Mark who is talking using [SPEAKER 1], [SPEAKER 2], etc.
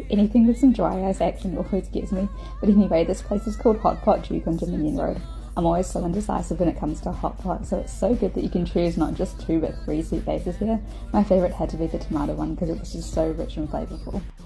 [SPEAKER 1] Anything with some dry ice action always gets me. But anyway, this place is called Hot Pot Duke on Dominion Road. I'm always so indecisive when it comes to hot pot, so it's so good that you can choose not just 2 but 3 sweet bases here. My favourite had to be the tomato one because it was just so rich and flavourful.